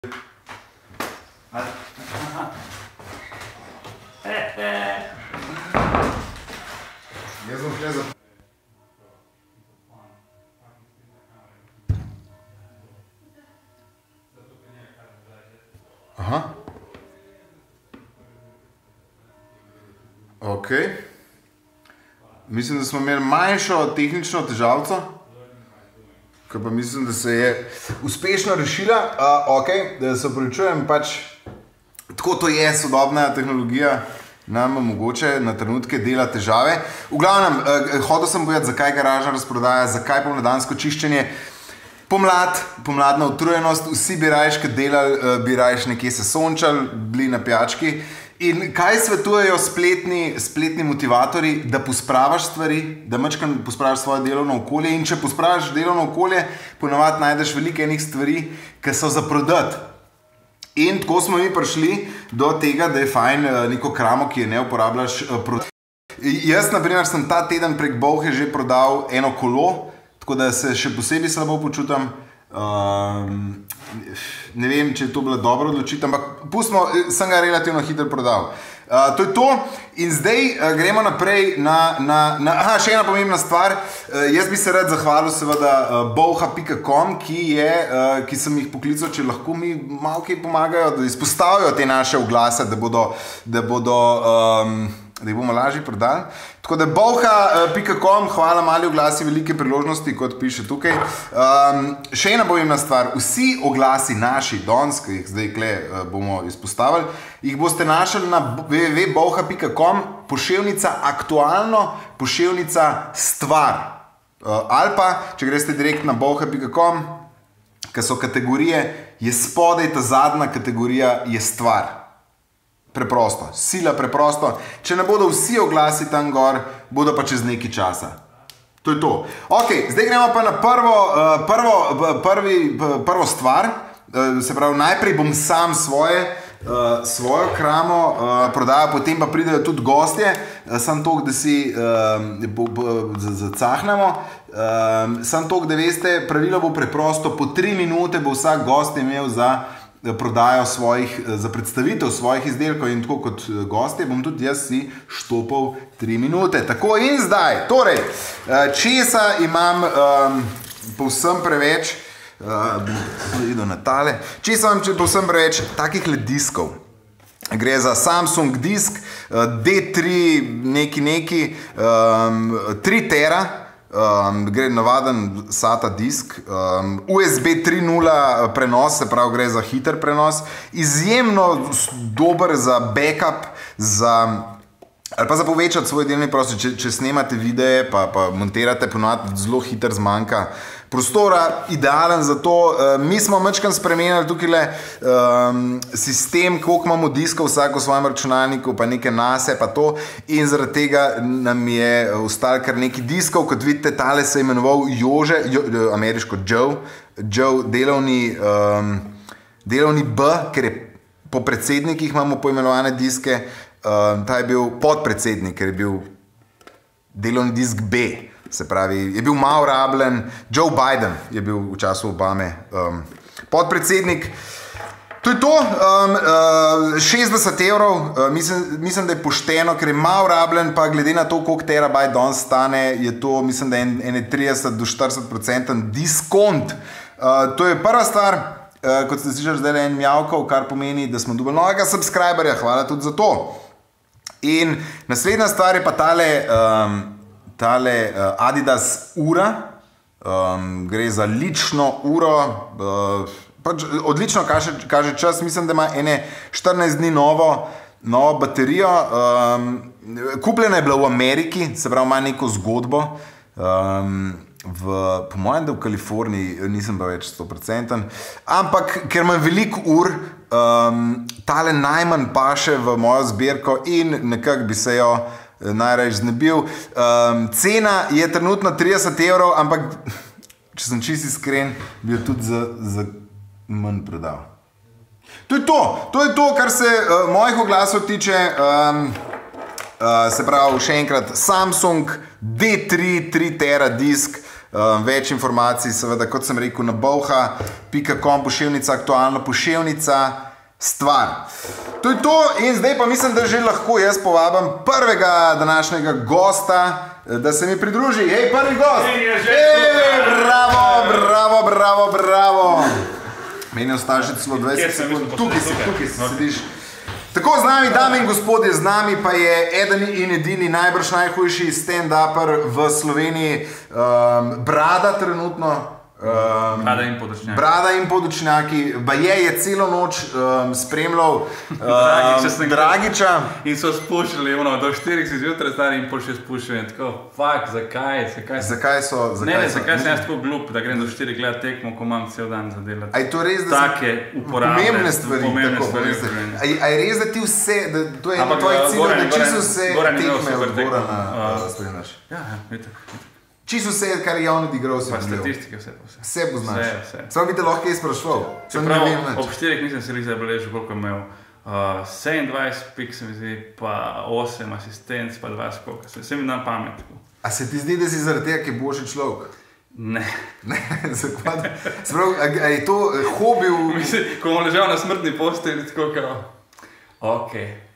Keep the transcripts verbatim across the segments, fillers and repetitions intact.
Jaz bom šle za... Aha. Ok. Mislim, da smo imeli manjšo tehnično težavco, ki pa mislim, da se je uspešno rešila. Uh, ok, da se opravičujem, pač tako to je, sodobna tehnologija nam mogoče na trenutke dela težave. V glavnem, uh, hodil sem povedati, zakaj garažna razprodaja, zakaj pomladansko čiščenje. Pomlad, pomladna utrujenost, vsi bi rajš, kad delali, uh, bi rajš nekje se sončali, bili na pijački. In kaj svetujejo spletni, spletni motivatorji? Da pospravaš stvari, da mačkam pospravaš svoje delovno okolje, in če pospravaš delovno okolje, ponavadi najdeš veliko enih stvari, ki so za prodati. In tako smo mi prišli do tega, da je fajn neko kramo, ki je ne uporabljaš, prodati. Jaz, na primer, sem ta teden prek Bolhe že prodal eno kolo, tako da se še posebej slabo počutam. Um, ne vem, če je to bila dobra odločitev, ampak pustimo, sem ga relativno hitro prodal. Uh, to je to in zdaj uh, gremo naprej na, na, na aha, še ena pomembna stvar. Uh, jaz bi se rad zahvalil seveda uh, bolha pika com, ki je, uh, ki sem jih poklical, če lahko mi malo kaj pomagajo, da izpostavijo te naše oglase, da bodo, da bodo um, da jih bomo lažje prodali. Tako da bolha pika com, hvala, mali oglasi, velike priložnosti, kot piše tukaj. Um, še ena pomembna stvar, vsi oglasi naši danes, ki jih zdaj kle uh, bomo izpostavili, jih boste našli na w w w pika bolha pika com, poševnica aktualno, poševnica stvar. Uh, ali pa, če greste direkt na bolha pika com, ki so kategorije, je spodaj ta zadnja kategorija, je stvar. Preprosto, sila preprosto. Če ne bodo vsi oglasi tam gor, bodo pa čez nekaj časa. To je to. Ok, zdaj gremo pa na prvo, prvo, prvi, prvo stvar. Se pravi, najprej bom sam svoje, svojo kramo prodajal, potem pa pridejo tudi gostje. Sam toliko, da si zacahnemo. Sam toliko, da veste, pravilo bo preprosto, po tri minute bo vsak gost imel za prodajo svojih, za predstavitev svojih izdelkov in tako kot gostje bom tudi jaz si štopal tri minute. Tako in zdaj, torej, česa imam um, povsem preveč, uh, bom videl na tale, česa imam povsem preveč takih le diskov. Gre za Samsung disk, D tri neki neki, um, tri tera, Um, gre navaden SATA disk, um, U S B tri nula prenos, se pravi gre za hiter prenos, izjemno dober za backup, za, ali pa za povečati svoj delni prostor, če, če snemate videe, pa, pa montirate, ponovadi zelo hiter zmanjka prostora, idealen za to. Uh, mi smo majčkeno spremenili tukaj um, sistem, koliko imamo diskov vsak v svojem računalniku, pa nekaj nase, pa to, in zaradi tega nam je ostalo kar nekaj diskov. Kot vidite, tale se je imenoval Jože, jo, ameriško Joe, Joe delovni, um, delovni B, ker je po predsednikih imamo poimenovane diske, um, ta je bil podpredsednik, ker je bil delovni disk B. Se pravi, je bil malo rabljen, Joe Biden je bil v času Obame um, podpredsednik. To je to, um, uh, šestdeset evrov, uh, mislim, mislim, da je pošteno, ker je malo rabljen, pa glede na to, koliko terabajt danes stane, je to, mislim, da je ene trideset do štirideset procentov diskont. Uh, to je prva stvar, uh, kot ste slišali zdaj en mjavkov, kar pomeni, da smo dobili novega subscriberja, hvala tudi za to. In naslednja stvar je pa tale... Um, tale uh, Adidas ura, um, gre za lično uro, uh, pač odlično kaže, kaže čas, mislim, da ima ene štirinajst dni novo, novo baterijo, um, kupljena je bila v Ameriki, se pravi, ima neko zgodbo, um, v, po mojem, da v Kaliforniji, nisem pa več sto procentov, ampak ker imam veliko ur, um, tale najmanj paše v mojo zbirko in nekako bi se jo najraje znebil. Um, cena je trenutno trideset evrov, ampak če sem čisto iskren, bi jo tudi za, za manj prodal. To je to, to je to, kar se uh, mojih oglasov tiče. Um, uh, se pravi, še enkrat, Samsung D tri tri tera disk, Um, več informacij, seveda, kot sem rekel, na bolha pika com, poševnica, aktualna poševnica, stvar. To je to in zdaj pa mislim, da že lahko jaz povabim prvega današnjega gosta, da se mi pridruži. Hej, prvi gost! Hej, bravo, bravo, bravo, bravo! Meni ostaje še celo dvajset sekund. Tukaj si, tukaj si sediš. Tako z nami, dame in gospodje, z nami pa je eden in edini najbrž najhujši stand-upper v Sloveniji, um, Brada trenutno. Um, Brada in podočnjaki. Brada in podočnjaki. Baje je celo noč um, spremljal um, Dragiča. In so spuščali, ono, do štirih si zjutraj stari in pol še spuščali. In tako, fuck, zakaj? Zakaj, zakaj so? Zakaj ne, ne, so? zakaj sem jaz tako glup, da grem do štirih gledat tekmo, ko imam cel dan za delati. A je to res, da take uporabne, pomembne stvari? Pomembne tako, stvari. A je, a je res, da ti vse, da to je eno tvojih ciljev, da čisto vse tekme od Gorana spremljaš? Ja, ja, vitek. Čisto vse, kar je on odigral, si pa statistike, vse pa vse. Vse poznaš. Vse, vse. Samo bi te lahko kaj sprašval. Čeprav ob štirih nisem se res zabeležil, koliko imel. Uh, sedemindvajset pik se mi zdi, pa osem asistenc, pa dva skoka. Se mi dan pamet. A se ti zdi, da si zaradi tega, ki je boljši človek? Ne. Ne, zakaj? Sprav, a, a je to hobi v... Mislim, ko bom ležal na smrtni postelji, tako kao, ok,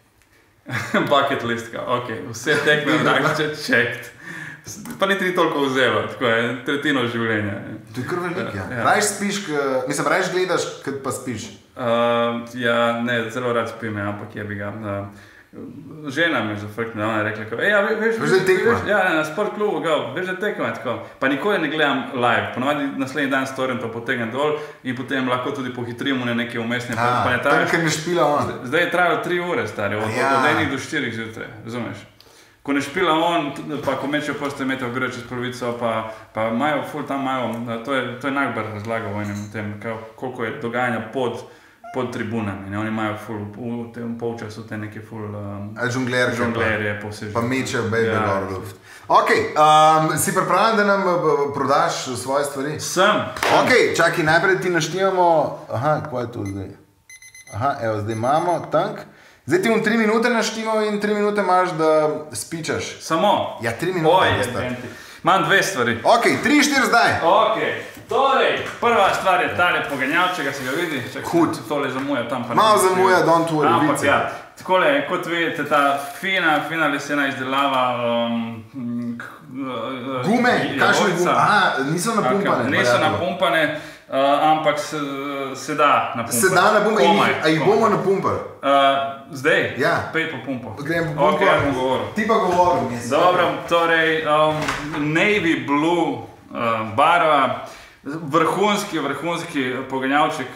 bucket list, kao, ok, vse tekme Dragiča checked. Pa niti ni toliko vzelo, tako je, tretjino življenja. To je kar velik, ja. ja. Rajš spiš, k, mislim, rajš gledaš, kad pa spiš? Uh, ja, ne, zelo rad spim, ja, ampak je bi ga. Uh, žena mi je zafrknila, ona je rekla, kao, ja, veš, veš, da je tekma? Ja, ne, na sport klubu, kao, veš, da je tekma, tako. Pa nikoli ne gledam live, ponovadi naslednji dan storim to potegnem dol in potem lahko tudi pohitrim na neke umestne. A, pa tam, ker ne špila on. Zdaj je trajalo tri ure, stari, od, ja. od enih do štirih zjutraj, razumeš? Ko ne špila on, pa ko mečejo postoje metev gre čez polovico, pa, pa imajo, ful tam imajo, to je, to je najbolj razlagal v enem tem, koliko je dogajanja pod, pod tribunami, ne? Oni imajo ful, v tem polčasu te neke ful... Um, žonglerke, žonglerje po vse. Pa mečejo baby ja. Lord. Ok, um, si pripravljen, da nam prodaš svoje stvari? Sem. Ok, čakaj, najprej ti naštivamo, aha, kaj je to zdaj? Aha, evo, zdaj imamo, tank. Zdaj ti bom tri minute naštival in tri minute imaš, da spičaš. Samo? Ja, tri minute. Oj, je, imam dve stvari. Ok, tri, štiri zdaj. Ok, torej, prva stvar je tale poganjavčega, se ga vidi. Čak, hud. Tole zamuja tam. Malo zamuja, don't worry. Ampak ja, takole, kot vidite, ta fina, fina lesena izdelava um, gume, kakšne gume? Aha, niso napumpane. Niso napumpane. Uh, ampak se, se da napumpati. Se da napumpati, a jih bomo napumpali? Uh, zdaj? Ja. Pej po pumpo. Grem po pumpo. Ok, ja bom govoril. Ti pa govoril. Dobro, torej, um, navy blue uh, barva, vrhunski, vrhunski poganjavček.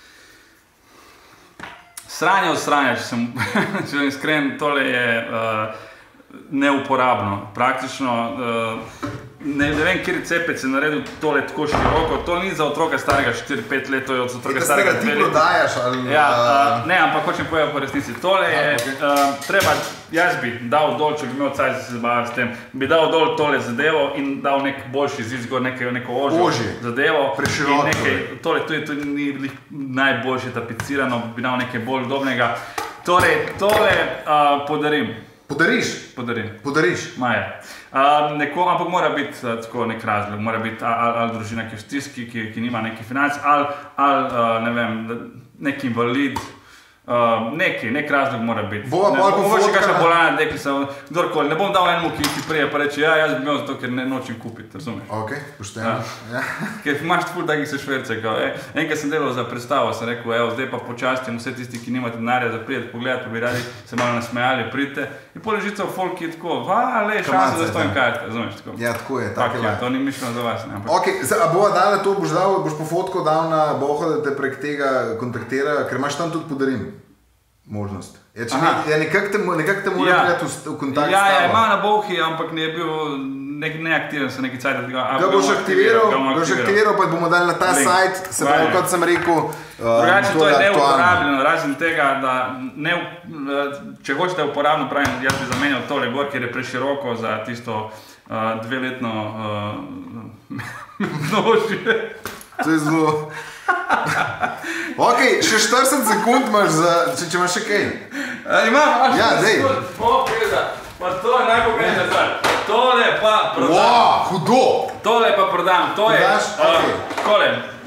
Sranje od sranja, če sem, če sem iskren, tole je uh, neuporabno. Praktično, uh, ne, ne vem, kjer cepec je naredil tole tako široko. To ni za otroka starega štiri pet let, to je od otroka starega dve leti. Ti prodajaš ali... Ja, uh, ne, ampak hočem povedati po resnici. Tole je, ja, okay. uh, treba, jaz bi dal dol, če bi imel caj, da se zabavljam s tem, bi dal dol tole zadevo in dal nek boljši zid, zgor neko, neko ožjo Oži. zadevo. Preširoko. Nekaj, tole, to, je, to ni najboljše tapicirano, bi dal nekaj bolj udobnega. Torej, tole uh, podarim. Podariš? Podarim. Podariš? Maja. Uh, neko, ampak mora biti uh, tako nek razlog, mora biti ali, ali družina, ki je v stiski, ki, ki nima neki financ, ali, ali uh, ne vem, nek invalid, uh, neki, nek razlog mora biti. Bova ne, bolj mogoče pofotkana. kakšna bolana, deklica, kdorkoli. Ne bom dal enemu, ki ti prije pa reče, ja, jaz bi imel zato, ker ne nočem kupiti, razumeš? Ok, pošteno. Ja. Ker imaš ful takih se šverce, kao, e, enkrat sem delal za predstavo, sem rekel, evo, zdaj pa počastim vse tisti, ki nimate denarja za prijeti pogledati, pa bi radi se malo nasmejali, pridite. In pol ležica v folk je tako, va, le, šansa, da stojim kartka, razumeš, tako. Ja, tako je, tako je. To ni mišljeno za vas, ne, ampak. Ok, a bova dala to, boš dal, boš po fotko dal na Boho, da te prek tega kontaktirajo, ker imaš tam tudi podarim možnost. Ja, če ne, ja, nekak te, nekak te mora ja. prijeti v, v kontakt ja, s tabo. Ja, ima na Bohi, ampak ne je bil nek, neaktiven se neki cajt. Ga, ga boš aktiviral, ga boš aktiviral, pa bomo dali na ta link. Sajt, se pravi, kot sem rekel, drugače, to je neuporabljeno, razen tega, da ne, če hočete uporabno, pravim, jaz bi zamenjal tole gor, ker je preširoko za tisto uh, dveletno uh, nožje. To je zelo... Ok, še štirideset sekund imaš za, če, če imaš še kaj. A, imam, imaš ja, štirideset sekund. O, peda, pa to je najpoglednejša stvar. Tole pa prodaj. Wow, hudo! Tole pa prodam, to je, kole,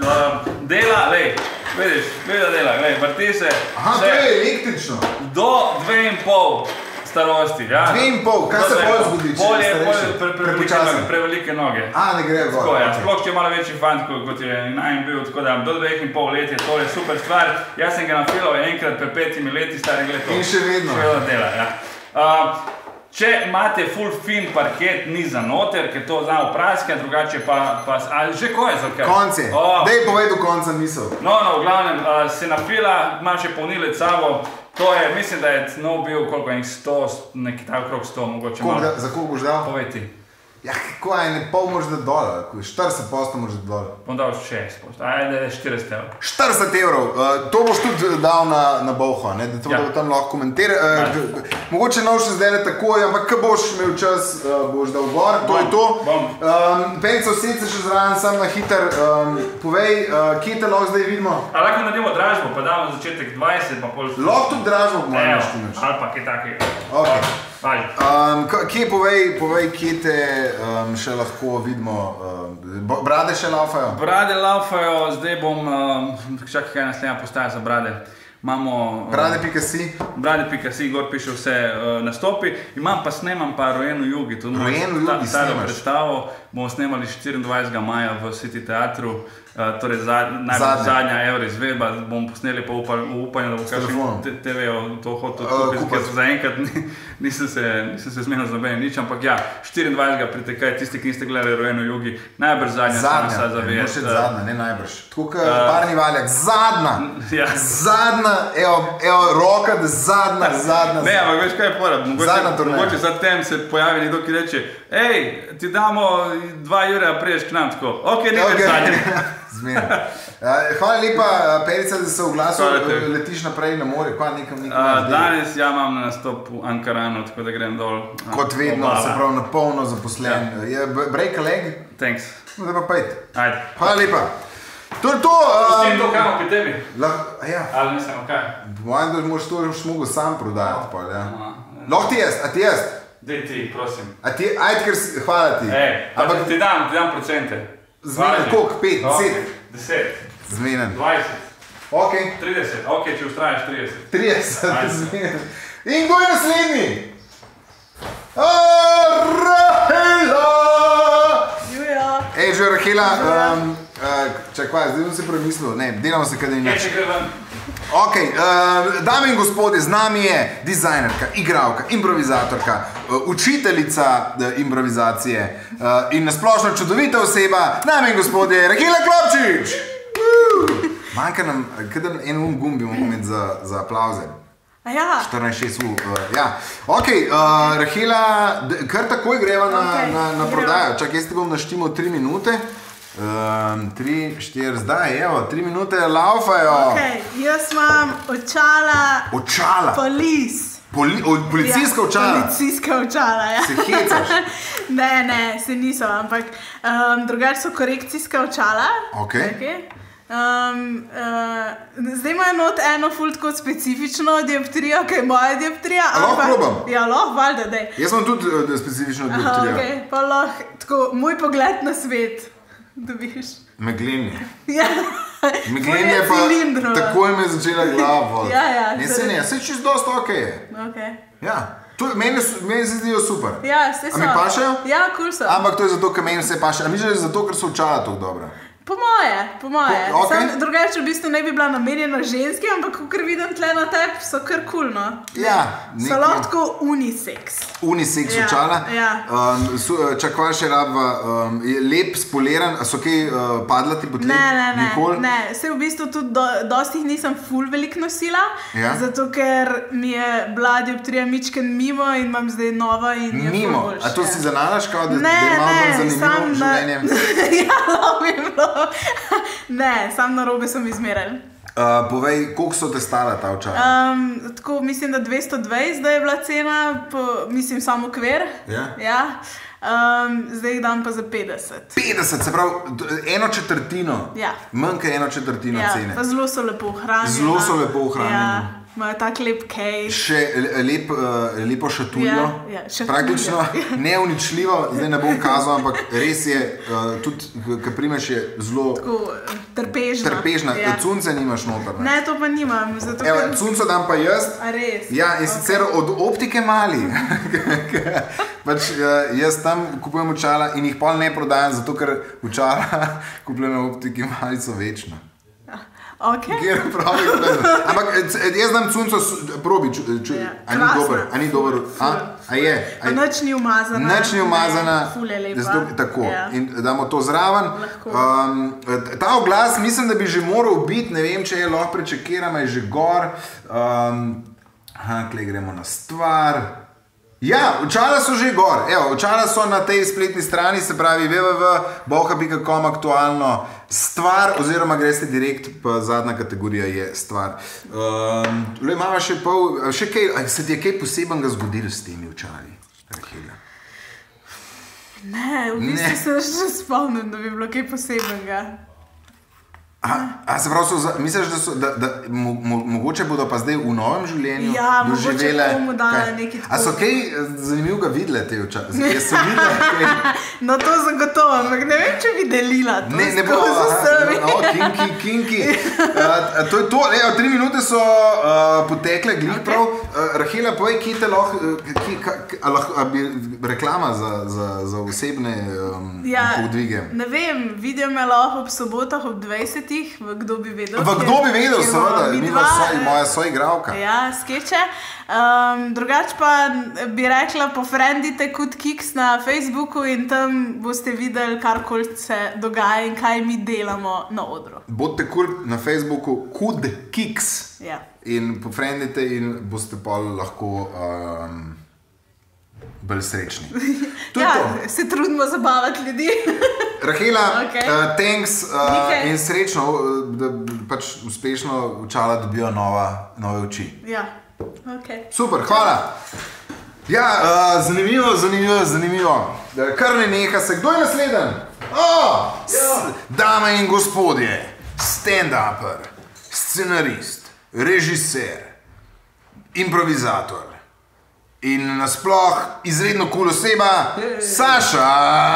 dela, lej, vidiš, vidiš dela, lej, vrti se. Aha, to je električno. Do dve in pol starosti, ja. Dve in pol, kaj se bolj zgodi, če je starejši? Prevelike noge. A, ne gre gor. Tako, ja, sploh če je malo večji fant, kot je najem bil, tako da do dveh in pol let je tole super stvar. Jaz sem ga nafilal enkrat pred petimi leti, stari gled to. In še vedno. Še vedno dela, ja. Če imate full fin parket, ni za noter, ker to zna vpraskati, drugače pa, pa, ali že konec, ok? Konc je. Dej povej do konca misel. No, no, v glavnem, se nafila, ima še polnilec sabo, to je, mislim, da je nov bil, koliko je sto, neki tak okrog sto, mogoče malo. Za koliko boš dal? Povej ti. Ja, kako je, ne pol moraš dati dol, štirideset posto moraš dati dol. Bom dal šest posto, ajde, štirideset evrov. štirideset evrov, to boš tudi dal na Bolho, da to tam lahko komentira. Mogoče nov še zdaj takoj, ampak ko boš imel čas, boš dal gor, to je to. Penco vsece še zraven, sam na hiter, povej, kje te lahko zdaj vidimo? A lahko naredimo dražbo, pa damo začetek dvajset, pa pol... Lahko tudi dražbo bomo naštinač. Ali pa kaj takega. Ok. Kje povej, kje te še lahko vidimo, brade še laufajo? Brade laufajo, zdaj bom, čakaj kaj naslednja postaja za brade. Imamo... Brade pika si? Brade pika si, gor piše vse nastopi. Imam pa snemam pa Rojen v jugi. Rojen v jugi snemaš? Predstavo bomo snemali štiriindvajsetega maja v City teatru. Torej zadnja evro izvedba, bomo posneli pa v upanju, da bo kakšen te ve to hotel odkupiti, ker zaenkrat nisem se zmenil z nobenim nič, ampak ja, štiriindvajsetega pritekaj, tisti, ki niste gledali Rojen v jugi, najbrž zadnja šansa za vest. Zadnja, zadnja, ne najbrž. Tako kot Parni Valjak, zadnja, zadnja, evo roka, da zadnja, zadnja. Ne, ampak veš kaj je fora, mogoče za tem se pojavi nekdo, ki reče, ej, ti damo dva jurja priješ k nam, tako, ok, nekaj zadnja. Zmerno. Hvala lepa, Perica, da se v glasu letiš naprej na more. Danes ja imam na nastopu Ankaranu, tako da grem dol. Kot vedno, se pravi na polno zaposlen. Break a leg? Thanks. No, da pa pejt. Ajde. Hvala lepa. To je to. Pustim to kamo pri tebi? Ja. Ali nisem, ok. Mojem, da moraš to šmogo sam prodajati. Lahko ti jaz, a ti jaz? Dej ti, prosim. Ajde, ker si, hvala ti. Ej, ti dam, ti dam procente. Zmenen, koliko? pet, deset? deset. Zmenen. dvajset. Ok. trideset. Ok, če ustrajaš trideset. trideset, zmenen. In kdo je naslednji? Rahela! Jujo. Ej, že Rahela, čak kaj, zdaj bom se premislil. Ne, delamo se kaj da ni nič. Ej, če gre ven. Ok, dame in gospodje, z nami je dizajnerka, igralka, improvizatorka, učiteljica improvizacije in nasplošno čudovita oseba, dame in gospodje, Rahela Klopčič! Manjka nam, kadar en um gumb bi mogel imeti za aplauze. Ja. štirinajst šest u, ja. Ok, Rahela, kar takoj greva na prodajo. Čak, jaz ti bom naštimal tri minute. tri, štiri, zdaj, evo, tri minute laufajo. Ok, jaz imam očala. Očala? Polis. Policijska očala? Policijska očala, ja. Se hecaš? Ne, ne, se niso, ampak drugače so korekcijska očala. Ok. Zdaj imajo not eno ful tako specifično dioptrijo, kaj je moja dioptrija. A lahko probam? Ja, lahko, valjda, dej. Jaz imam tudi specifično dioptrijo. Ok, pa lahko, tako, moj pogled na svet. Dobiš. Meglenje. Ja. Meglenje pa takoj me je začela glava. Ja, ja. Ne, se ne, se čisto dosta ok je. Ok. Ja. Meni se zdijo super. Ja, se so. A mi pašajo? Ja, kul so. Ampak to je zato, ker meni vse paše. A mi že je zato, ker so očala tako dobra? Po moje, po moje. Okay. Drugače v bistvu ne bi bila namenjena ženski, ampak kar vidim tle na tebi, so kar kul, no. Ja. So lahko tako unisex. Unisex očala. Ja. Čak kva še rabva, lep, spoliran, a so kaj padla ti po tleh? Ne, ne, ne, ne. Se v bistvu tudi dosti jih nisem ful veliko nosila, zato ker mi je bila dioptrija mičken mimo in imam zdaj nova in je ful boljše. A to si zanalaš, kao da je malo bolj zanimivo življenjem? Ja, lahko bi bilo. Ne, sam na robe sem izmeril. Povej, koliko so te stala ta očala? Tako, mislim, da dvesto dvajset zdaj je bila cena, mislim, samo okvir. Ja. Zdaj jih dam pa za petdeset. petdeset, se pravi, eno četrtino. Ja. Manj kot eno četrtino cene. Ja, pa zelo so lepo ohranjeni. Zelo so lepo ohranjeni. Imajo tak lep case. Še lep, uh, lepo šatuljo. Ja, ja, šatuljo. Praktično neuničljivo, zdaj ne bom kazal, ampak res je, uh, tudi, ki primeš je zelo trpežna. Trpežna. Ja. Cunce nimaš noter. Ne, to pa nimam. Zato, Evo, ker... Cunco dam pa jaz. A res? Ja, in sicer okay. Od optike mali. Pač, uh, jaz tam kupujem očala in jih pol ne prodajam, zato ker očala kupujem na optiki mali so večna. Okay. Pravi, ampak jaz znam cunco, probi, ču, ču, ja, a ni dober, a ni dober, a, a je. A je nič ni umazana. Nič ni umazana, ful je lepa. Zato, tako, ja. In damo to zraven. Um, ta oglas, mislim, da bi že moral biti, ne vem, če je lahko prečekirama, je že gor. Um, aha, klej gremo na stvar. Ja, očala so že gor. Evo, očala so na tej spletni strani, se pravi w w w pika boha pika com aktualno stvar, oziroma greste direkt, pa zadnja kategorija je stvar. Um, imamo še pol, še kaj, se ti je kaj posebenega zgodilo s temi očali, Rahela? Ne, v bistvu se še spomnim, da bi bilo kaj posebenega. A, a se pravi, so, misliš, da, so, da, da mo, mo, mogoče bodo pa zdaj v novem življenju ja, doživele? Ja, mogoče bomo dali nekaj tako. A so kaj zanimivega videle te včasih? Jaz sem videla kaj... No to zagotovo, ampak ne vem, če bi delila to. Ne, ne bo, aha, no, kinki, kinki. uh, to je to, evo, tri minute so uh, potekle, glih okay. Prav. Uh, Rahela, povej, kje te lahko, uh, bi reklama za, za, za osebne um, ja, podvige? Ne vem, vidijo me lahko ob sobotah ob dvajsetih. Kdo bi vedel? V kdo bi vedel, seveda, mi dva so, moja soigralka. Ja, skeče. Um, drugač pa bi rekla, pofriendite Kud Kiks na Facebooku in tam boste videli, karkoli se dogaja in kaj mi delamo na odru. Bodite kul na Facebooku Kud Kiks ja. In pofriendite in boste pa lahko um, bolj srečni. Ja, to. Se trudimo zabavati ljudi. Rahela, okay. uh, thanks uh, in srečno, da pač uspešno očala dobijo nova, nove oči. Ja, ok. Super, hvala. Ja, uh, zanimivo, zanimivo, zanimivo. Kar ne neha se. Kdo je nasleden? Oh, ja. Dame in gospodje, stand-upper, scenarist, režiser, improvizator. In nasploh izredno kul oseba, Saša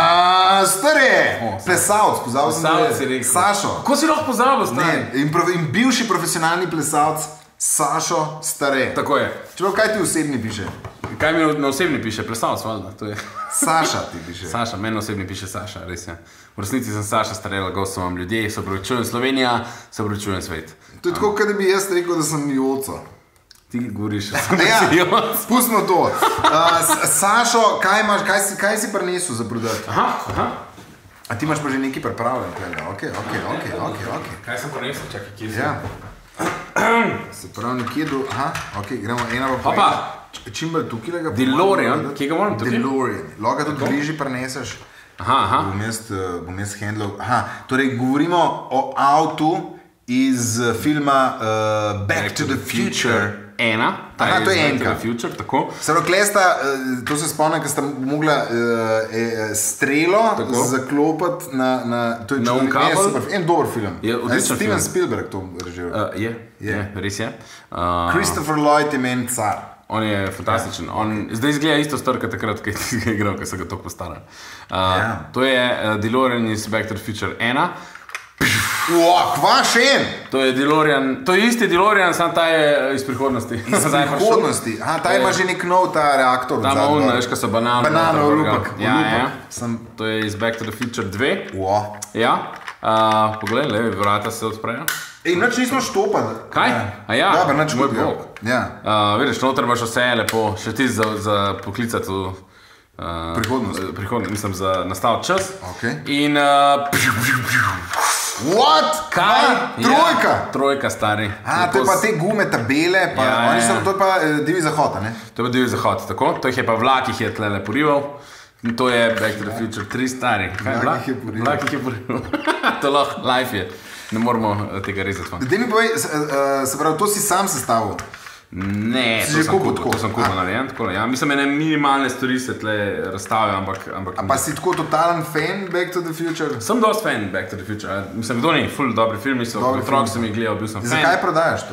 Stare, plesalc, pozval sem da je Sašo. Kako si lahko pozabil, Stare? In, in bivši profesionalni plesalc Sašo Stare. Tako je. Čeprav, kaj ti osebni piše? Kaj mi na osebni piše? Plesalc, valjda, to je. Saša ti piše. Saša, meni osebni piše Saša, res je. V resnici sem Saša Stare, lagal sem vam ljudje, se opravičujem Slovenija, se opravičujem svet. To je tako, kad bi jaz rekel, da sem joco. Ti govoriš, ja, pustimo to. Uh, Sašo, kaj, imaš, kaj, si, kaj si prinesel za prodati? Aha, aha. A ti imaš pa že nekaj pripravljen? Ok, ok, ok, ok, ok. Kaj sem prinesel? Čakaj, kje si? Ja. Se pravi, nekje do... Aha, ok, gremo ena pa pa. Čim bolj tukaj lega... DeLorean, kje ga moram tukaj? DeLorean. Lahko tudi bližje prineseš. Aha, aha. Bom jaz handlal. Aha, torej govorimo o avtu iz filma uh, Back, Back to the Future. Ena, ta Aha, je to je enka. Future, tako. Sero, klesta, to se spomnim, ker sta mogla uh, e, strelo tako. Zaklopati na, na, to je na un kabel. En dober film. Je odličen film. Steven Spielberg to režiral. Uh, je, je, je, res je. Uh, Christopher Lloyd je meni car. On je fantastičen. Ja, on okay. Zdaj izgleda isto star, kot takrat, ko je igral, ko so ga toliko postarali. Uh, ja. To je uh, DeLorean iz Back to the Future ena. Wow, kva še en? To je DeLorean, to je isti DeLorean, samo ta je iz prihodnosti. Iz prihodnosti? Aha, ta ima že nek nov ta reaktor. Ta ima on, veš, ko so banano. Banano, olupek. Ja, ja. Sem, to je iz Back to the Future dve. Wow. Ja. Uh, poglej, levi, vrata se odprejo. Ej, nič nismo štopali. Kaj? A ja, Dobar, nič moj kot bog. Ja. Uh, vidiš, noter imaš vse lepo, še ti za, za poklicati v uh, prihodnost. Prihodnost, mislim, za nastav čas. Okay. In... Uh, What? Kaj? Trojka? Ja, trojka, stari. A, to je pa te gume, tabele, pa ja, oni so, to je pa uh, Divji zahod, ne? To je pa Divji zahod, tako. To jih je pa vlak, jih je tlele porival. In to je Back to the Future tri, stari. Kaj, vlak jih je porival. Vlak jih je porival. To lahko, life je. Ne moramo tega rezati. Dej mi povej, se, uh, se pravi, to si sam sestavil? Ne, to sem kupil, to sem kupil narejen, tako. Ja, mislim, ene minimalne stvari se tle razstavijo, ampak... ampak A pa si tako totalen fan Back to the Future? Sem dost fan Back to the Future. Mislim, kdo ni? Ful dobri filmi so, otrok sem jih gledal, bil sem fan. Zakaj prodajaš to?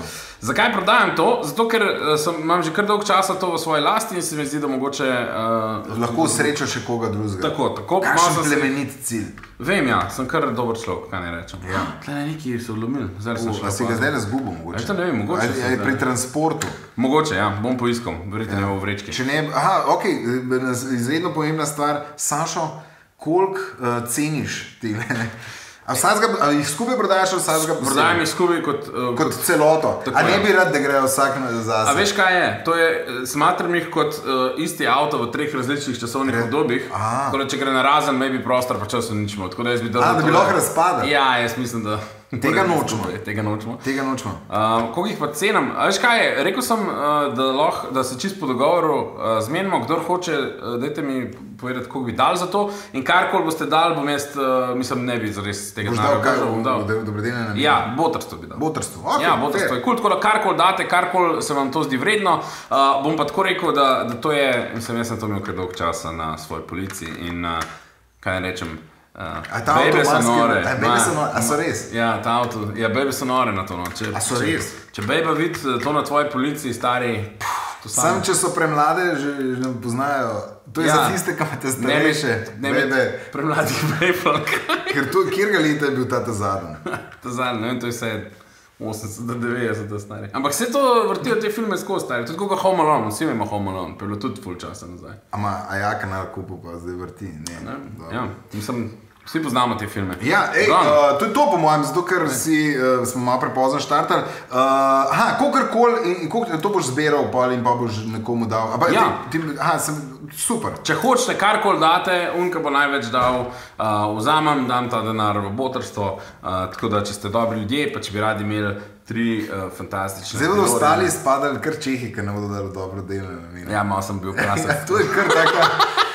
Zakaj prodajam to? Zato, ker sem, imam že kar dolg časa to v svoji lasti in se mi zdi, da mogoče... Uh, lahko srečo še koga drugega. Tako, tako. Kakšen plemenit cilj. Vem, ja, sem kar dober človek, kaj ne rečem. Ja. Tle ne neki so vlomili. A si ga zdaj ne zgubil, mogoče? To ne vem, mogoče. Ali je pri transportu? Mogoče, ja, bom poiskal, verjetno ne v vrečki. Če ne, aha, okej, izredno pomembna stvar. Sašo, koliko uh, ceniš tile? A jih skupaj prodajaš, ali vsakega posebej? Prodajam jih skupaj kot... Uh, kot celoto. A ne bi rad, da grejo vsak zase? A veš, kaj je? To je, smatram jih kot uh, isti avto v treh različnih časovnih obdobjih. Tako da, če gre na razen, ne bi prostor, pa časov nič imel. Tako da jaz bi... A, da bi lahko razpadal? Ja, jaz mislim, da... Tega nočemo. Tega nočemo. Tega nočemo. Uh, koliko jih pa cenam? A veš kaj je? Rekel sem, uh, da, lahko, da se čist po dogovoru uh, zmenimo, kdor hoče, uh, dajte mi povedati, koliko bi dal za to in karkoli boste dal, bom jaz, uh, mislim, ne bi zares tega denarja vržal. Boš dal kaj v dobrodelne namene? Ja, botrstvo bi dal. Botrstvo, ok. Ja, botrstvo je kul, tako da karkoli date, karkoli se vam to zdi vredno. Uh, bom pa tako rekel, da, da to je, mislim, jaz sem to imel kar dolg časa na svoji policiji in uh, kaj ne rečem, Uh, a ta avto maske, a bebe so nore, a so res? Ja, ta avto, ja, bebe so nore na to, no. Če, a so res? Če, če bebe vidi to na tvoji policiji, stari, pff, to samo. Sam, če so premlade, že, že ne poznajo, to je ja, za tiste, kam te starejše, bebe. Premladih bejflok. Ker tu, kjer ga leta je bil ta ta zadnji? Ta zadnji, ne vem, to je vse osemdeset do devetdeset, stari. Ampak vse to vrtijo te filme skozi, stari, tudi koga Home Alone, vsi imamo Home Alone, pa je bilo tudi ful časa nazaj. Ama, a jaka na kupu pa zdaj vrti? Ne, ne, ja, mislim... Vsi poznamo te filme. Ja, ej, uh, to je to po mojem, zato ker si, uh, smo malo prepozno štartali. Uh, aha, kogarkoli in, in koliko to boš zbiral in pa boš nekomu dal. Aba, ja. ti, ti, aha, sem, super. Če hočete karkoli date, unka bo največ dal, uh, vzamem, dam ta denar v botrstvo, uh, tako da če ste dobri ljudje, pa če bi radi imeli tri uh, fantastične... Zdaj bodo ostali spadali kar Čehi, ker ne bodo dali dobro delne. Ja, malo sem bil krasen. Ja, to je kar tako...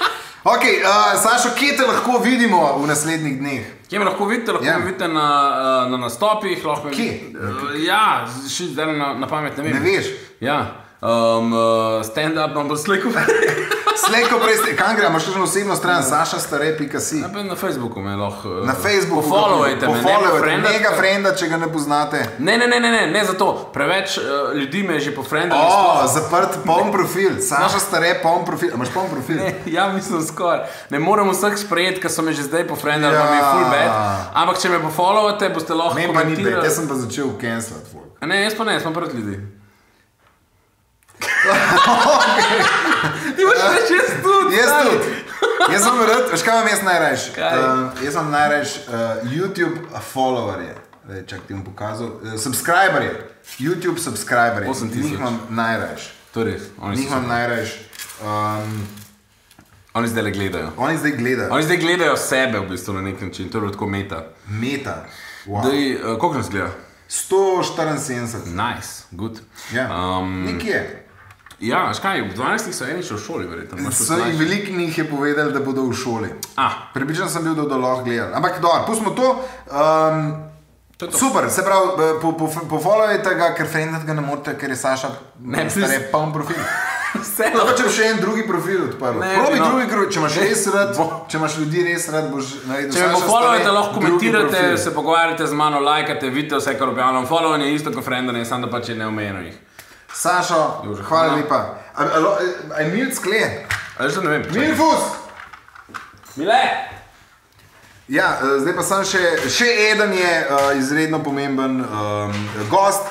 Ok, uh, Sašo, kje te lahko vidimo v naslednjih dneh? Kje me lahko vidite? Lahko yeah. me vidite na, na nastopih. Kje? Uh, ja, še zdaj na, na pamet ne vem. Ne veš? Ja, um, uh, stand-up nam bo sliko. Slejko prej, kam gre, imaš še osebno stran, saša stare pika si. Ja, na Facebooku me lahko... Na Facebooku. Pofollowajte me, ne mega frenda, če ga ne poznate. Ne, ne, ne, ne, ne, ne zato. Preveč uh, ljudi me je že pofrendali. O, zaprt, poln profil. Saša stare, poln profil. Imaš poln profil? Ne, ja, mislim skor. Ne morem vseh sprejeti, ker so me že zdaj pofrendali, ja. Pa mi je full bad. Ampak če me pofollowate, boste lahko komentirali. Ne, pa ni bad, jaz sem pa začel cancelat folk. Ne, jaz pa ne, jaz pa proti ljudi. Ti boš reč, jaz tudi. Jaz tudi. Jaz sem rad, veš kaj vam jaz najrajš? Uh, jaz sem najrajš uh, YouTube followerje. Čak ti bom pokazal. Uh, subscriberje. YouTube subscriberje. Njih imam najrajš. To je res. Njih imam najrajš. Um, Oni zdaj le gledajo. Oni zdaj gledajo. Oni zdaj gledajo sebe v bistvu na nek način. To je tako meta. Meta. Wow. Daj, uh, koliko nas gleda? sto štiriinsedemdeset. Nice, good. Ja, um, nekje. Ja, škaj, v dvanajstih so eni še v šoli, verjetno. Veliko njih je povedali, da bodo v šoli. Ah. Prepričan sem bil, da bodo lahko gledali. Ampak dobro, pustimo to. Um, to, to. Super, se pravi, pofollowajte po, po ga, ker friendat ga ne morete, ker je Saša ne, stare poln profil. Lahko če še en drugi profil odprl. Probi no. drugi, če imaš res rad, če imaš ljudi res rad, boš naredil. Če me pofollowajte, lahko komentirate, se pogovarjate z mano, lajkate, vidite vse, kar objavljam. Followanje je isto kot friendanje, samo da pač je neomejeno jih. Sašo, hvala lepa. A je Milc kle? A že ne vem. Milfus! Mile! Ja, zdaj pa sem še, še eden je uh, izredno pomemben um, gost,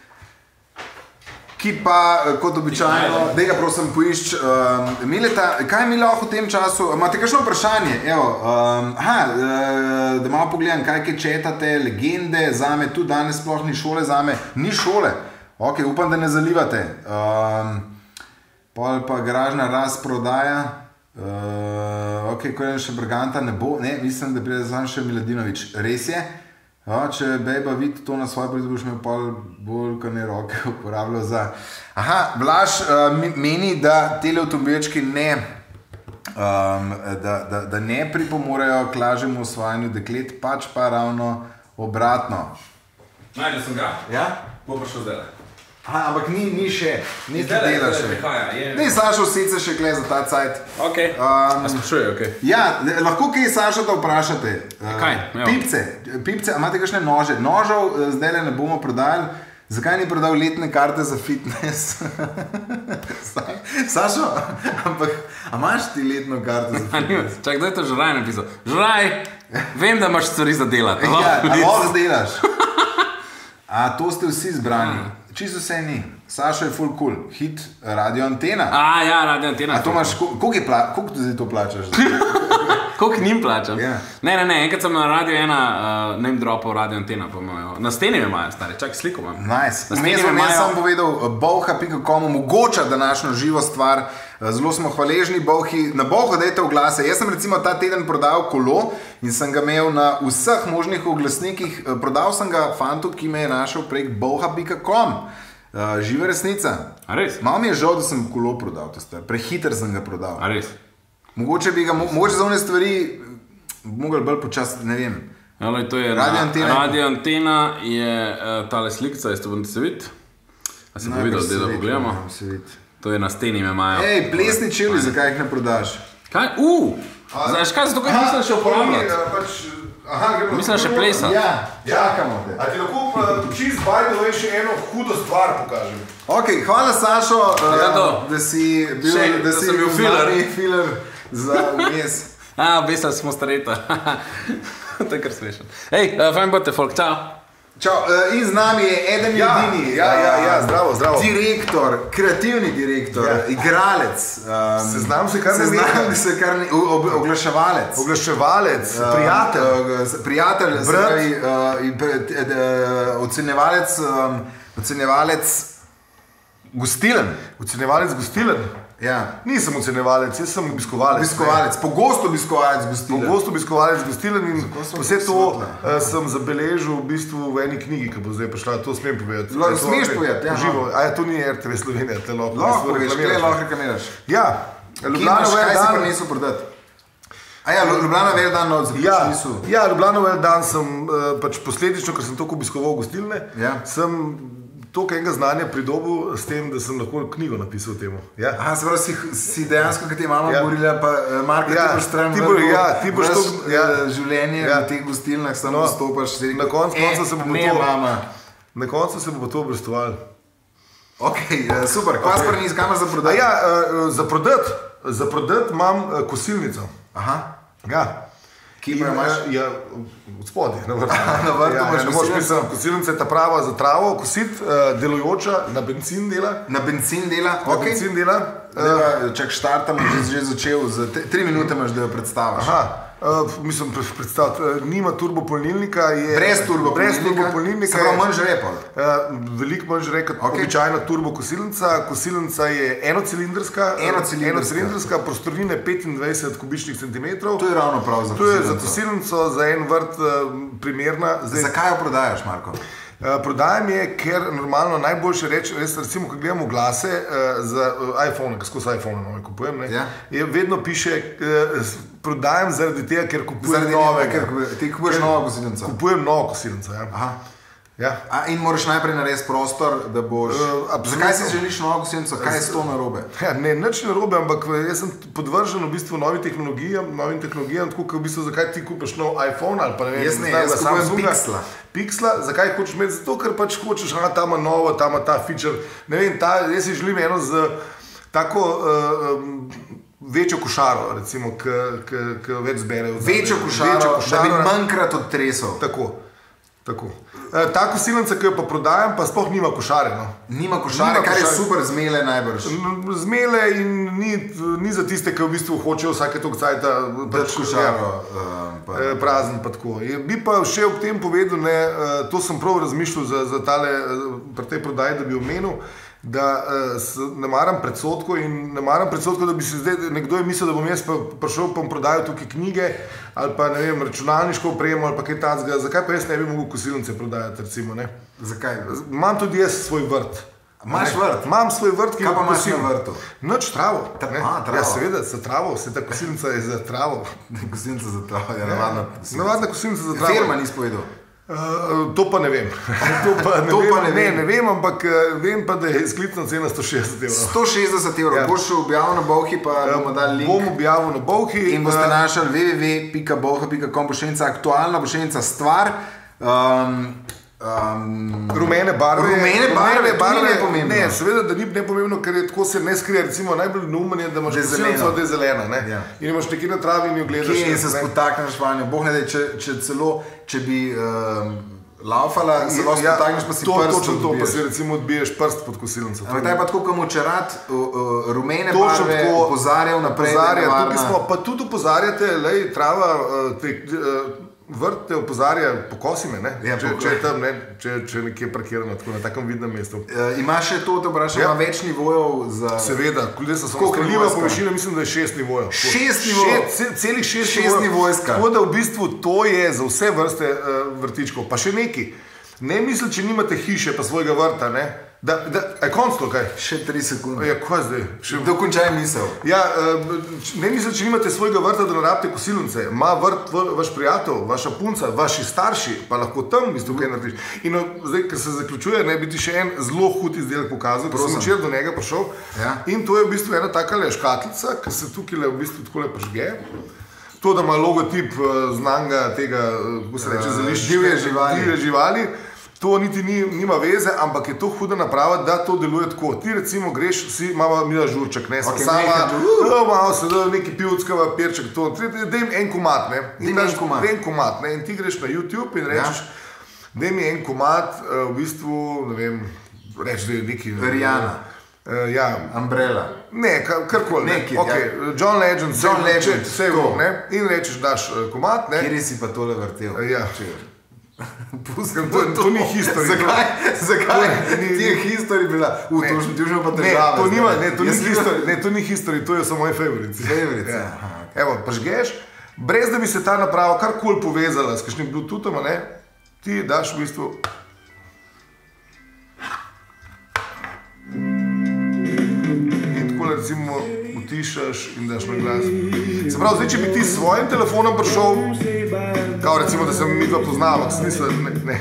ki pa, kot običajno, da ga prosim poišč, um, Mileta, kaj mi lahko v tem času, imate kakšno vprašanje? Evo, um, aha, uh, da malo pogledam, kaj kaj četate, legende, zame, tu danes sploh ni šole, zame, ni šole. Ok, upam, da ne zalivate. Um, pol pa garažna razprodaja. Uh, ok, ko je še Brganta, ne bo. Ne, mislim, da pride sam še Miladinovič. Res je. Ja, če bejba vidi to na svoje pride, boš me pol bolj kane roke uporabljal za... Aha, Blaž uh, meni, da tele avtomobilčki ne, um, da, da, da ne pripomorejo k lažjemu osvajanju deklet, pač pa ravno obratno. Najdel sem ga. Ja? Bo prišel zdaj. Aha, ampak ni, ni še, ni ti dela še. Ne, Sašo sicer še kle za ta cajt. Ok, um, a sprašuje, ok. Ja, lahko kaj Sašo da vprašate. Kaj? Uh, pipce, pipce, a imate kakšne nože? Nožev zdaj ne bomo prodajali, Zakaj ni prodal letne karte za fitness? Sašo, ampak a imaš ti letno karto za fitness? Čak, kdo je to Žraj napisal? Žraj, vem, da imaš stvari za delati. Ja, a lahko delaš. A to ste vsi zbrani. Čisto vse ni. Sašo je full cool. Hit Radio Antena. A, ja, Radio Antena. A to imaš, koliko je pla, koliko ti to plačaš? Koliko njim plačam? Yeah. Ne, ne, ne, enkrat sem na Radio ena uh, name dropal Radio Antena, pa imajo. Na steni me imajo, stari, čak sliko imam. Nice. Vmes vam jaz sem povedal bolha pika com omogoča današnjo živo stvar. Zelo smo hvaležni Bolhi. Na Bolho dajte oglase. Jaz sem recimo ta teden prodal kolo in sem ga imel na vseh možnih oglasnikih. Prodal sem ga fantu, ki me je našel prek bolha pika com. Uh, živa resnica. A res? Malo mi je žal, da sem kolo prodal. Prehiter sem ga prodal. A res? Mogoče bi ga, mo mogoče za one stvari mogli bolj počasiti, ne vem. Jalo, to je Radio Antena. Radio Antena je uh, tale slikca, jaz to bom se videl. A si povedal, da da pogledamo? To je na steni me imajo. Ej, plesni čevlji, zakaj jih ne prodaš? Kaj? Uh! Znaš kaj, zato kaj mislim še uporabljati? Mislim še plesati. Ja, čakamo te. A ti lahko čist bajdo še eno hudo stvar pokažem? Ok, hvala Sašo, ja, uh, da si bil, še, da si bil filer. filer za vmes. A, besali smo stareta. To je kar smešno. Ej, uh, fajn bote, folk, čau. Čau, uh, in z nami je Eden ja, Jedini. Ja, ja, ja, zdravo, zdravo. Direktor, kreativni direktor, ja. Igralec. Um, Seznam se kar ne Seznam se kar ne ob, oglaševalec. Oglaševalec, uh, prijatelj. Uh, prijatelj, pravi, uh, uh, ocenjevalec, um, ocenjevalec gostilen. Ocenjevalec gostilen? Ja. Nisem ocenjevalec, jaz sem obiskovalec. Obiskovalec, pogosto obiskovalec gostilen. Pogosto obiskovalec gostilen in vse to uh, sem zabeležil v bistvu v eni knjigi, ki bo zdaj prišla, to smem povedati. Lo, smeš povedati, ja. Živo. A ja, to ni R T V Slovenija, te lahko. Lahko poveš, kaj lahko reklamiraš. Ja. Ljubljana Vel dan. Kaj si prinesel prodati? A ja, Ljubljana Vel dan od zaključnisu. Ja, Ljubljana Vel dan sem uh, pač posledično, ker sem toliko obiskoval gostilne, ja. Sem toliko enega znanja pridobil s tem, da sem lahko knjigo napisal temu. Ja. Aha, se pravi, si, si dejansko, kad ti je mama ja. govorila, pa Marko, ja. ti boš stran ti bo, ja, ti boš to ja. življenje ja. v teh gostilnah, samo no. stopaš. Na koncu e, se bo ne, to, mama. Na koncu se bo to obrestovalo. Ok, uh, super. Kaj okay. sprni, kam za prodati? Ja, uh, za prodati, za prodati imam uh, kosilnico. Aha. Ja. Kje pa imaš? Ja, v spodje, na vrtu. Na vrtu ja, imaš ja, kosilnico. Kosilnica je ta prava za travo, kosit, uh, delujoča, na benzin dela. Na benzin dela? Na okay. benzin dela. Uh, čak štartamo, že, že začel, za tri minute imaš, da jo predstaviš. Aha. Uh, mislim, predstaviti, uh, nima turbopolnilnika. Je, brez turbopolnilnika? Brez turbopolnilnika. Se pravi, manj žre pa? Uh, veliko manj žre kot okay. običajna turbokosilnica. Kosilnica je enocilindrska, enocilindrska. enocilindrska prostornine petindvajset kubičnih centimetrov. To je ravno prav za kosilnico. To je za kosilnico, za en vrt uh, primerna. Zdaj, zakaj jo prodajaš, Marko? Uh, prodajam je, ker normalno najboljše reči, res, recimo, ko gledamo glase uh, za uh, iPhone, ko skozi iPhone nove kupujem, ne, ja. je vedno piše, uh, prodajam zaradi tega, ker kupujem zaradi nove. Ker ti kupuješ novo kosilnico? Kupujem novo kosilnico, ja. Aha. Ja. A, in moraš najprej narediti prostor, da boš... Uh, zakaj si želiš novo kosilnico? Kaj je s to narobe? Ja, ne, nič narobe, ampak jaz sem podvržen v bistvu novim tehnologijam, novim tehnologijam, tako kot v bistvu, zakaj ti kupiš nov iPhone ali pa ne vem, jaz ne, jaz kupujem Pixla. Pixla, zakaj hočeš imeti? Zato, ker pač hočeš, a ta ima novo, ta ima ta feature. Ne vem, ta, jaz si želim eno z tako... Uh, um, večjo košaro, recimo, ki več zberejo. Večjo košaro, da bi manjkrat odtresel. Tako. Tako. E, ta kosilnica, ki jo pa prodajam, pa sploh nima košare. No. Nima košare, nima kar košare. Je super zmele najbrž. Zmele in ni, ni za tiste, ki v bistvu hočejo vsake toliko cajta pač košaro uh, prazen pa tako. Je, bi pa še ob tem povedal, ne, uh, to sem prav razmišljal za, za tale, uh, pri tej prodaji, da bi omenil, da uh, ne maram predsotkov in ne maram predsotkov, da bi se zdaj, nekdo je mislil, da bom jaz pa prišel pa prodajal tukaj knjige ali pa, ne vem, računalniško opremo ali pa kaj tacga. Zakaj pa jaz ne bi mogel kosilnice prodajati, recimo, ne? Zakaj? Imam tudi jaz svoj vrt. Imaš vrt? Imam svoj vrt, ki kaj pa imaš na vrtu? Noč travo. Ta, a, travo. Ja, seveda, za travo, se ta kosilnica je za travo. Kosilnica za travo, ja, navadna kosilnica. Navadna kosilnica za travo. Firma nisi povedal. Uh, to pa ne vem. to pa ne, to vem. Pa ne, vem. ne, ne vem, ampak uh, vem pa, da je izklicna cena sto šestdeset evrov. sto šestdeset evrov, ja. Boš objavil na Bolhi, pa uh, bomo dali link. Bom objavil na Bolhi. In boste uh, našli w w w pika bolha pika com, bošenica aktualna, bošenica stvar. Um, Um, rumene barve. Rumene barve, barve je pomembno. Ne, seveda, da ni nepomembno, ker je tako se ne skrije. Recimo, najbolj neumen je, da imaš kosilnico, da je zelena. Ne? Ja. In imaš nekje na travi in jo gledaš. Kje se spotakneš vanjo? Boh ne da, če, če celo, če bi um, laufala, se lahko ja, spotakneš, pa si to, prst točno to, odbiješ. pa si recimo odbiješ prst pod kosilnico. Ampak taj pa tako, kam očerat uh, uh, rumene barve opozarjal naprej. Opozarja, tukaj smo, pa tudi opozarjate, lej, trava, uh, te, uh, vrt te opozarja, pokosi me, ne? Ja, če, če je tam, ne? Če, če nekje parkirano, tako na takem vidnem mestu. E, ima še to, da vprašam, ja. Ima več nivojev za... Seveda, ljudje so samo streljiva po višini, mislim, da je šest nivojev. Šest nivojev? Še, celih šest, šest nivojska. Tako da v bistvu to je za vse vrste uh, vrtičkov. Pa še neki. Ne misli, če nimate hiše pa svojega vrta, ne? Da, da, je konc to kaj? Še tri sekunde. Ja, kaj zdaj? Še... Dokončaj misel. Ja, ne misli, če nimate svojega vrta, da ne rabite kosilnice. Ma vrt vaš prijatelj, vaša punca, vaši starši, pa lahko tam v bistvu kaj narediš. In no, zdaj, ker se zaključuje, ne bi ti še en zelo hud izdelek pokazal, ker sem včeraj do njega prišel. Ja. In to je v bistvu ena taka škatlica, ki se tukaj v bistvu takole prižge. To, da ima logotip znanga tega, kako se reče, zališče, divje živali. Divje živali. To niti ni, nima veze, ampak je to huda naprava, da to deluje tako. Ti recimo greš, si imamo Mila Žurček, ne, okay, sama, uh, malo se da neki pivotskava perček, to, daj mi en komat, ne, in daš en komat, ne, in ti greš na YouTube in rečeš, ja. Daj mi en komat, uh, v bistvu, ne vem, reč, da je neki... Rihanna. Uh, ja. Umbrella. Ne, karkoli, ne, neki, okay. Ja. John Legend, John Legend, vse je ne, in rečeš, daš uh, komat, ne. Kjer si pa tole vrtel? Uh, ja. Pustim, to, to, to ni historija. Zakaj? Zakaj? Ti je historija bila. U, to už imel pa težave. Ne, to nima, ne, to ni historija, ne, to ni historija, to so moje favorice. Favorice, ja. Aha, okay. Evo, prižgeš, brez da bi se ta naprava karkoli povezala s kakšnim bluetoothom, ne, ti daš v bistvu... In tako recimo utišaš in daš na glas. Se pravi, zdaj, če bi ti s svojim telefonom prišel, kao recimo, da sem mi dva poznala, smisel, ne, ne,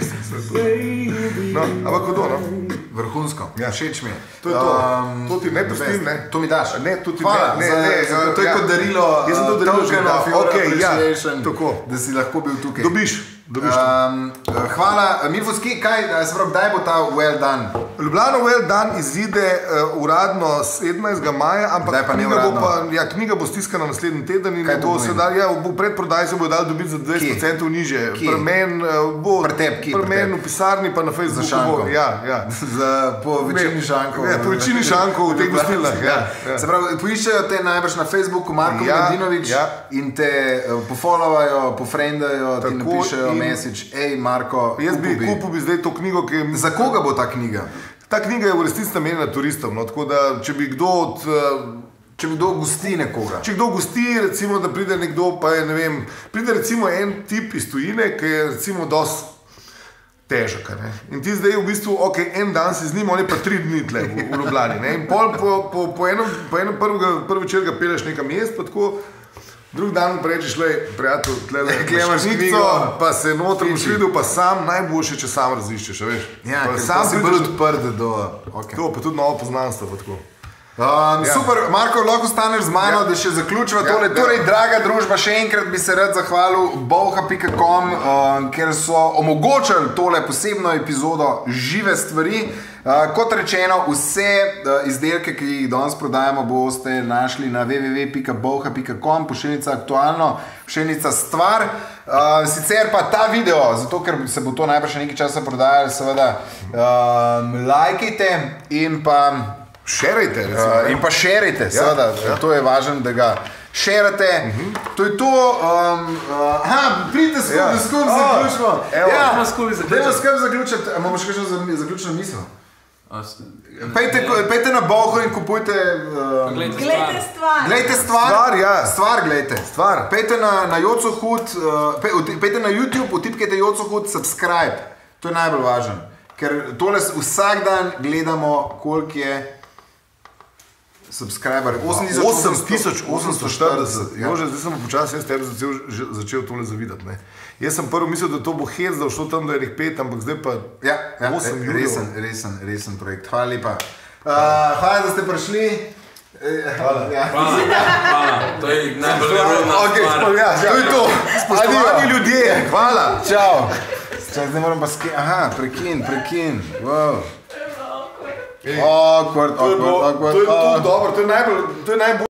smisel. No, ampak kdo, no? Vrhunsko, ja. Všeč mi je. To je to, um, to ti ne pustim, ne? To mi daš. Ne, to ti Hvala, ne, ne, ne, za, to je ja. Kot darilo, jaz sem to darilo že dal, okay, ja, tako. Da si lahko bil tukaj. Dobiš, dobiš. Um, hvala, Milfoski, kaj, se pravi, kdaj bo ta Well Done? Ljubljana Well Done izide uh, uradno sedemnajstega maja, ampak knjiga bo, pa, ja, knjiga bo stiskana naslednji teden in bo se dal, ja, v predprodaji se bo dal dobiti za dvajset procentov niže. Pri meni uh, bo, pri meni v pisarni pa na Facebooku. Za šanko. Bo, ja, ja. Za, po večini šankov. Ja, po večini šankov v teh gostilnah. Ja, ja. Se pravi, poiščejo te najbrž na Facebooku Marko ja, Mladinović ja. In te uh, pofollowajo, pofriendajo, ti napišejo message, ej Marko, jaz bi kupil bi zdaj to knjigo, ki je... Za koga bo ta knjiga? Ta knjiga je v resnici namenjena turistom, no, tako da če bi kdo od... Če bi kdo gosti nekoga. Če kdo gosti, recimo, da pride nekdo, pa je, ne vem, pride recimo en tip iz tujine, ki je recimo dosti težek, ne. In ti zdaj v bistvu, ok, en dan si z njim, on je pa tri dni tle v, v Ljubljani, ne. In pol po, po, po enem, po enem prvega, prvi večer ga peleš nekam jesti, pa tako, drug dan prečeš, lej, prijatelj, tle, le, klemaš knjigo, pa se noter boš videl, pa sam najboljše, če sam raziščeš, veš. Ja, pa ker sam si bolj odprt do... Okay. To, pa tudi novo poznanstvo, pa tako. Um, ja. Super, Marko, lahko staneš z mano, ja. Da še zaključiva ja, tole. Torej, draga družba, še enkrat bi se rad zahvalil bolha pika com, um, ker so omogočili tole posebno epizodo Žive stvari. Uh, kot rečeno, vse uh, izdelke, ki jih danes prodajamo, boste našli na w w w pika bolha pika com, pošiljnica aktualno, pošiljnica stvar. Uh, sicer pa ta video, zato ker se bo to najbrž nekaj časa prodajali, seveda um, lajkajte in pa šerajte, uh, in pa šerajte, seveda, ja, ja. To je važno, da ga šerate. Uh -huh. To je to. Um, uh, aha, pridite skupaj, ja. Skupaj oh, zaključimo. Evo, ja, dajmo skupaj zaključiti. Dajmo skupaj zaključiti. Imamo še kakšno zaključno misel? Pejte, pejte na Bolho in kupujte... Uh, glejte stvar. Glejte stvar. Stvar, ja. Stvar, glejte. Stvar. Pejte na, na Jocohud, uh, pejte na YouTube, utipkajte Jocohud, subscribe. To je najbolj važno. Ker tole vsak dan gledamo, koliko je subscriber. osem tisoč osemsto štirideset. Ja. Može, zdaj sem počasi jaz tebi začel, začel tole zavidati. Ne. Jaz sem prvo mislil, da to bo hec, da bo šlo tam do enih pet, ampak zdaj pa ja, ja, osem ljudi. Resen, resen, resen projekt. Hvala lepa. Uh, hvala, da ste prišli. Hvala. Ja. Hvala. Hvala. To je najbolj nerodna okay, stvar. Ja, to je to. Spoštovani ljudje. Hvala. Čau. Če zdaj moram pa ske... Aha, prekin, prekin. Wow. Awkward, awkward, awkward. To je to dobro, to je najbolj...